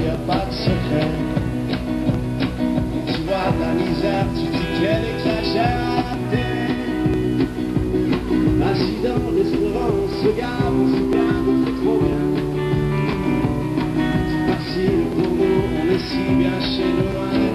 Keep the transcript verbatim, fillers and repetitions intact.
y a pas de secret. Tu vois ta misère, tu dis qu'elle exagère à la télé. Assis dans le restaurant, on se gave, on se plaint, on fait trop bien. C'est facile pour nous, on est si bien chez nous.